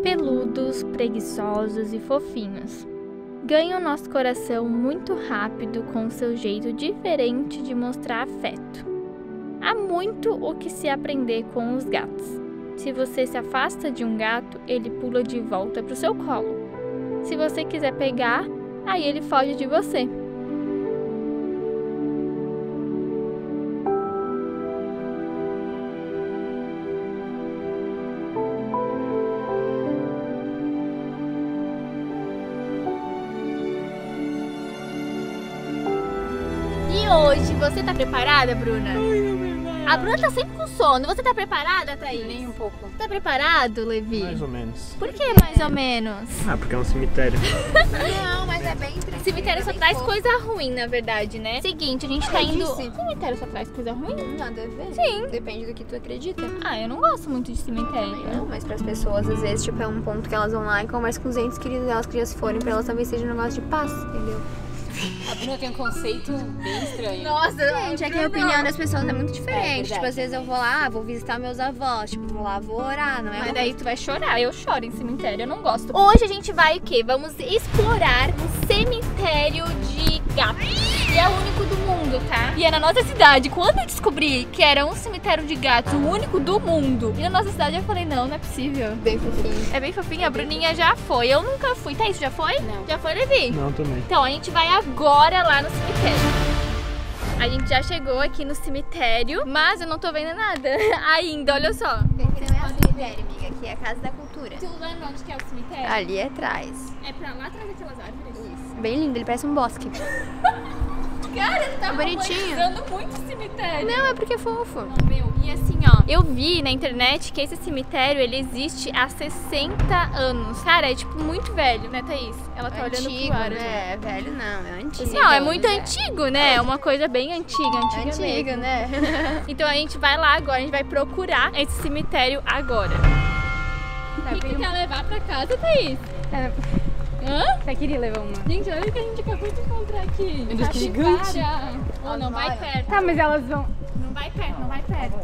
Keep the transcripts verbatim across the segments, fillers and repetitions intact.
peludos, preguiçosos e fofinhos. Ganham nosso coração muito rápido com seu jeito diferente de mostrar afeto. Há muito o que se aprender com os gatos. Se você se afasta de um gato, ele pula de volta para o seu colo. Se você quiser pegar, aí ele foge de você. E hoje, você tá preparada, Bruna? A Bruna tá sempre com sono. Você tá preparada, Thaís? Nem um pouco. Tá preparado, Levi? Mais ou menos. Por que mais ou menos? Ah, porque é um cemitério. Não, mas é bem tranquilo. Cemitério só é bem traz fofo. coisa ruim, na verdade, né? Seguinte, a gente tá Eu indo... disse. Cemitério só traz coisa ruim? Nada a ver. Sim. Depende do que tu acredita. Ah, eu não gosto muito de cemitério. Não, mas pras pessoas, às vezes, tipo, é um ponto que elas vão lá e conversam com os entes queridos delas que já se forem, pra elas também seja um negócio de paz, entendeu? A Bruna tem um conceito bem estranho. Nossa, gente, é que a opinião das pessoas é muito diferente. É tipo, às vezes eu vou lá, vou visitar meus avós, tipo, vou lá, vou orar, não é? Mas uma daí tu vai chorar. Eu choro em cemitério, eu não gosto. Hoje a gente vai o quê? Vamos explorar um cemitério de gatos. E é o único do mundo, tá? E é na nossa cidade. Quando eu descobri que era um cemitério de gatos, o único do mundo, e na nossa cidade eu falei, não, não é possível. bem fofinho. É bem fofinho, a Bruninha já foi. Eu nunca fui. Thaís, já foi? Não. Já foi, Levi? Não, também. Então, a gente vai agora lá no cemitério. A gente já chegou aqui no cemitério, mas eu não tô vendo nada ainda, olha só. Aqui não é a cemitério, amiga, aqui é a Casa da Cultura. Tu lembra onde que é o cemitério? Ali é atrás. É pra lá atrás daquelas árvores? Isso. Bem lindo, ele parece um bosque. Cara, tá Bonitinho. romantizando muito o cemitério. Não, é porque é fofo. Não, meu, e assim, ó, eu vi na internet que esse cemitério, ele existe há sessenta anos. Cara, é tipo muito velho, né, Thaís? Ela tá olhando Antigo, pro ar. né? É velho não, é antigo. Não, é muito antigo, né? É uma coisa bem antiga, antiga Antigo, mesmo. né? Então a gente vai lá agora, a gente vai procurar esse cemitério agora. O que, que tu quer levar pra casa, Thaís? É. Hã? Eu queria levar uma. Gente, olha o que a gente acabou de encontrar aqui. Meu Deus, que gigante. Capivara. Oh, não vai perto. Tá, mas elas vão... Não vai perto, não vai perto.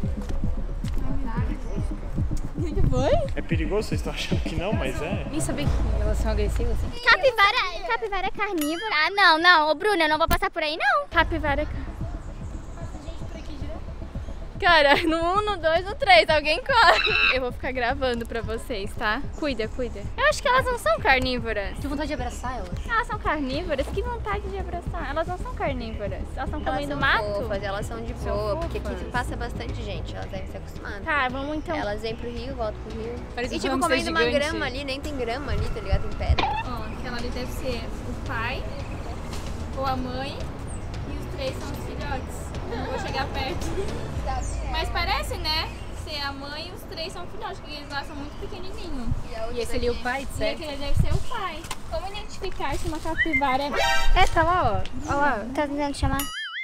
O que foi? É perigoso, vocês estão achando que não, mas é. Nem sabia que elas são agressivas assim. Capivara, capivara é carnívora? Ah, não, não. Ô, Bruna, eu não vou passar por aí, não. Capivara. Cara, no um, no dois, no três, alguém corre. Eu vou ficar gravando pra vocês, tá? Cuida, cuida. Eu acho que elas não são carnívoras. Tenho vontade de abraçar elas. Elas são carnívoras? Que vontade de abraçar. Elas não são carnívoras. Elas estão Elas comendo são mato? fofas, elas são de São boa, porque fofas. aqui passa bastante gente, elas devem se acostumar. Tá, vamos então. Elas vêm pro rio, voltam pro rio. Parece E um tipo, hamster comendo uma gigante. grama ali, nem tem grama ali, tá ligado? Tem pedra. Ó, aquela ali deve ser o pai ou a mãe e os três são os filhotes. Não vou chegar perto. Mas parece, né? Ser a mãe e os três são filhotes, porque eles lá são muito pequenininhos. E esse ali é o pai, E certo? aquele deve ser o pai. Como identificar se uma capivara é... É, tá lá, ó. Olha lá. Tá tentando chamar?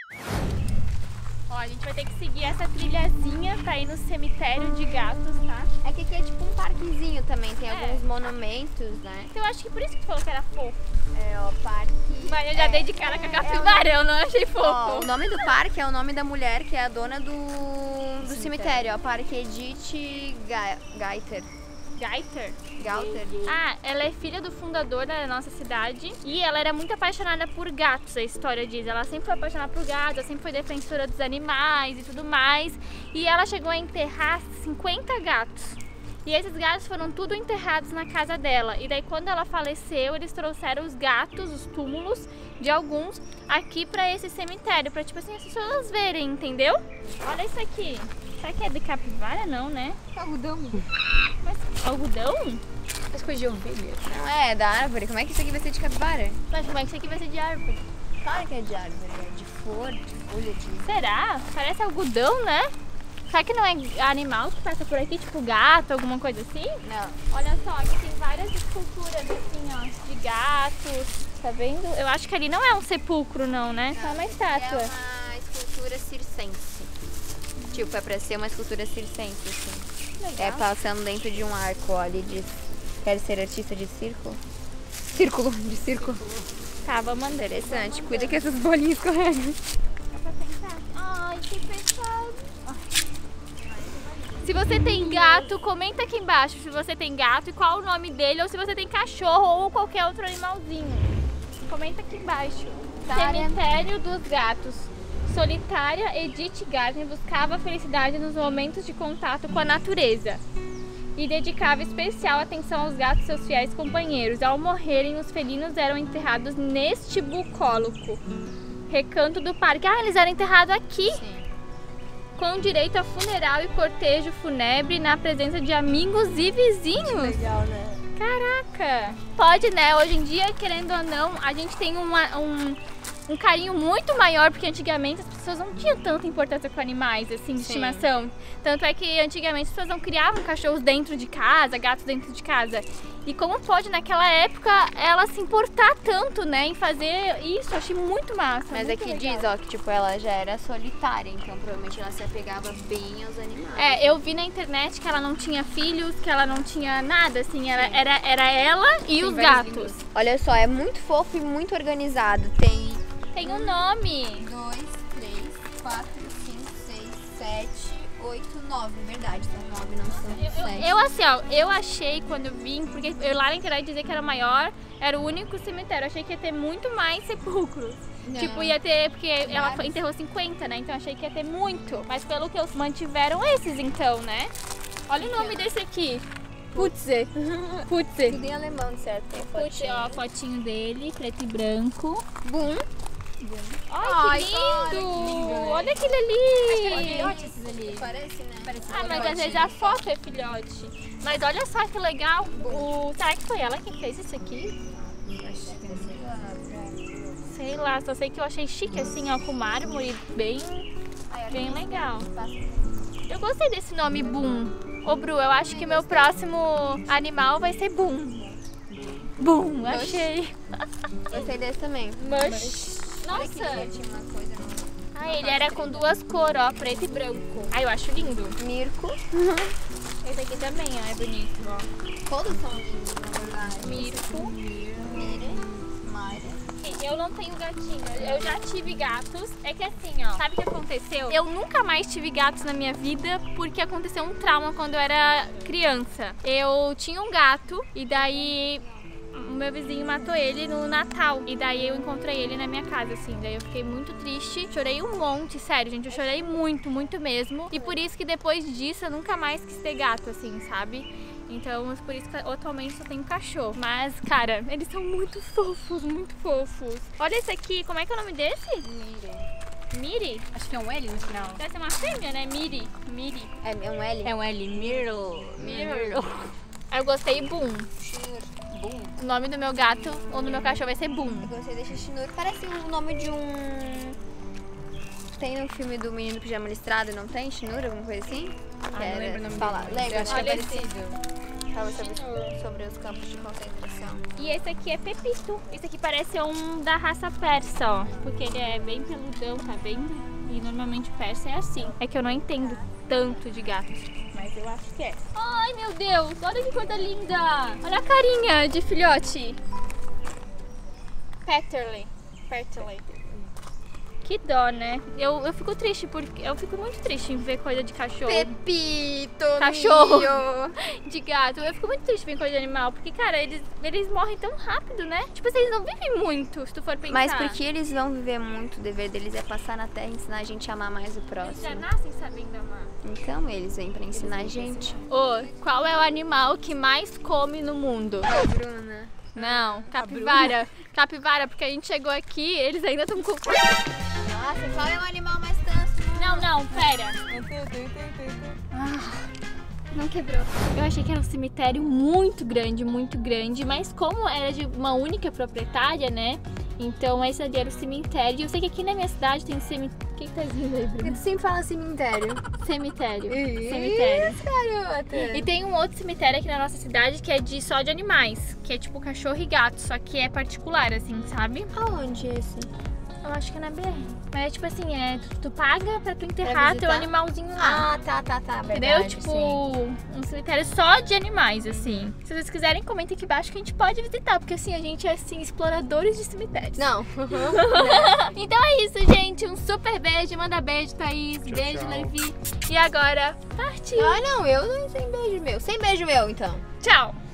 Ó, a gente vai ter que seguir essa trilhazinha pra ir no cemitério de gatos, tá? É que aqui é tipo um parquezinho também, tem É. alguns monumentos, né? Então eu acho que por isso que tu falou que era fofo. É, ó, parque... Mas eu já é, dei de cara com a capivara, eu não achei Ó, fofo. o nome do parque é o nome da mulher que é a dona do, do cemitério, ó. Parque Edith Ga- Gaiter. Gaiter? Gauter. Ah, ela é filha do fundador da nossa cidade e ela era muito apaixonada por gatos, a história diz. Ela sempre foi apaixonada por gatos, ela sempre foi defensora dos animais e tudo mais. E ela chegou a enterrar cinquenta gatos. E esses gatos foram tudo enterrados na casa dela. E daí quando ela faleceu, eles trouxeram os gatos, os túmulos de alguns, aqui pra esse cemitério. Pra tipo assim, as pessoas verem, entendeu? Olha isso aqui. Será que é de capivara? Não, né? Algodão. Mas algodão? As coisas de ovelha. Não é, é da árvore. Como é que isso aqui vai ser de capivara? Mas como é que isso aqui vai ser de árvore? Claro que é de árvore, é de flor, de folha, de... Será? Parece algodão, né? Será que não é animal que passa por aqui, tipo gato, alguma coisa assim? Não. Olha só, aqui tem várias esculturas assim, ó, de gatos, tá vendo? Eu acho que ali não é um sepulcro não, né? Só uma estátua. É uma escultura circense. Tipo, é pra ser uma escultura circense, assim. Legal. É passando dentro de um arco, ó, ali diz. Quer ser artista de círculo? Círculo, de círculo. Tá, vamos andar. Interessante. Cuida que essas bolinhas escorregam. Dá pra sentar? Ai, que fechado. Se você tem gato, comenta aqui embaixo se você tem gato e qual o nome dele, ou se você tem cachorro ou qualquer outro animalzinho. Comenta aqui embaixo. Cemitério dos Gatos. Solitária Edith Gardner buscava a felicidade nos momentos de contato com a natureza e dedicava especial atenção aos gatos, seus fiéis companheiros. Ao morrerem, os felinos eram enterrados neste bucólico, recanto do parque. Ah, eles eram enterrados aqui? Sim. Com direito a funeral e cortejo fúnebre na presença de amigos e vizinhos. Legal, né? Caraca! Pode, né? Hoje em dia, querendo ou não, a gente tem uma, um, um carinho muito maior, porque antigamente as pessoas não tinham tanta importância com animais, assim, de Sim. estimação. Tanto é que antigamente as pessoas não criavam cachorros dentro de casa, gatos dentro de casa. E como pode, naquela época, ela se importar tanto, né, em fazer isso? Eu achei muito massa. Mas muito aqui legal. diz, ó, que tipo, ela já era solitária, então provavelmente ela se apegava bem aos animais. É, eu vi na internet que ela não tinha filhos, que ela não tinha nada, assim, era, era, era ela e os gatos. Olha só, é muito fofo e muito organizado. Tem Tem um nome. dois, três, quatro, cinco, seis, sete, oito, nove. Verdade, são nove, não são Eu, sete. eu, assim, ó, eu achei quando eu vim, porque eu lá na internet dizia que era maior, era o único cemitério. Eu achei que ia ter muito mais sepulcros. Não. Tipo, ia ter, porque ela Vários. enterrou cinquenta, né? Então eu achei que ia ter muito. Mas pelo que eu mantiveram esses, então, né? Olha o nome desse aqui. Putze. Putze. Tudo em alemão, certo? Tem Putze, fotinho. ó, a fotinho dele, preto e branco. Boom. Ai, Ai, que cara, lindo! que lindo, né? Olha aquele ali! Filhote esses ali. Parece, né? Parece Ah, mas filhote. às vezes a foto é filhote. Mas olha só que legal. O... Será que foi ela que fez isso aqui? Sei lá, só sei que eu achei chique assim, ó, com mármore, bem, bem legal. Eu gostei desse nome Boom. Ô Bru, eu acho que meu próximo animal vai ser Boom. Boom, achei. Gostei desse também. Mush. Nossa. Tinha uma coisa no... Ah, ele era com duas cores, ó, preto e branco. Ah, eu acho lindo. Mirko. Esse aqui também, ó, é bonito, ó. Todos são lindos, na verdade. Mirko. Mire, Mayra. Eu não tenho gatinho, eu já tive gatos. É que assim, ó, sabe o que aconteceu? Eu nunca mais tive gatos na minha vida porque aconteceu um trauma quando eu era criança. Eu tinha um gato e daí o meu vizinho matou ele no Natal. E daí eu encontrei ele na minha casa, assim. Daí eu fiquei muito triste, chorei um monte, sério, gente. Eu chorei muito, muito mesmo. E por isso que depois disso eu nunca mais quis ter gato, assim, sabe? Então, por isso que atualmente só tenho cachorro. Mas, cara, eles são muito fofos, muito fofos. Olha esse aqui, como é que é o nome desse? Mire. Miri? Acho que é um L no final. Deve ser uma fêmea, né? Miri. Miri. É, é um L? É um L. Mirlo. Mirlo. Eu gostei Boom. Shinur. Boom. O nome do meu gato ou do meu cachorro vai ser Boom. Eu gostei desse Shinur. Parece o nome de um... Tem no filme do Menino Pijama Listrado, não tem? Shinur, alguma coisa assim? Ah, não lembro o nome Fala, dele. lembra? Eu acho que é Olha esse. parecido. Fala sobre, sobre os campos de concentração. E esse aqui é Pepito. Esse aqui parece um da raça persa, ó. Porque ele é bem peludão, tá vendo? E normalmente persa é assim. É que eu não entendo tanto de gatos, mas eu acho que é. Ai, meu Deus! Olha que coisa linda! Olha a carinha de filhote. Peterly. Peterly. Que dó, né? Eu, eu fico triste, porque eu fico muito triste em ver coisa de cachorro. Pepito, Cachorro. mio. De gato. Eu fico muito triste em ver coisa de animal, porque, cara, eles, eles morrem tão rápido, né? Tipo assim, eles não vivem muito, se tu for pensar. Mas porque eles vão viver muito, o dever deles é passar na terra e ensinar a gente a amar mais o Eles já próximo. nascem sabendo amar. Então eles vêm pra ensinar a gente. Ô, qual é o animal que mais come no mundo? Bruna. Não, capivara. Capivara, porque a gente chegou aqui, eles ainda estão com... Nossa, qual é o animal mais tanso? Não, não, pera. Não quebrou. Eu achei que era um cemitério muito grande, muito grande, mas como era de uma única proprietária, né? Então esse ali era o cemitério. Eu sei que aqui na minha cidade tem um cemitério. O que que tá dizendo aí, Bruno? Tu sempre fala cemitério. Cemitério. Ih, Cemitério. garota. E tem um outro cemitério aqui na nossa cidade que é de só de animais, que é tipo cachorro e gato, só que é particular, assim, sabe? Aonde esse? Eu acho que é na B R. Mas é tipo assim, é, tu, tu paga pra tu enterrar teu visitar? animalzinho lá. Ah, tá, tá, tá. Entendeu? Verdade, Tipo, sim. um cemitério só de animais, assim. Se vocês quiserem, comentem aqui embaixo que a gente pode visitar. Porque assim, a gente é assim, exploradores de cemitérios. Não. Então é isso, gente. Um super beijo. Manda beijo, Thaís. Tchau, beijo, tchau. Levi. E agora, partiu. Ah, não, eu não sem beijo meu. Sem beijo meu, então. Tchau.